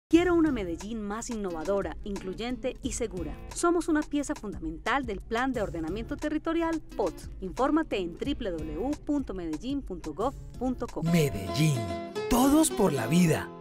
Quiero una Medellín más innovadora, incluyente y segura. Somos una pieza fundamental del Plan de Ordenamiento Territorial POT. Infórmate en www.medellin.gov.co. Medellín. Todos por la vida.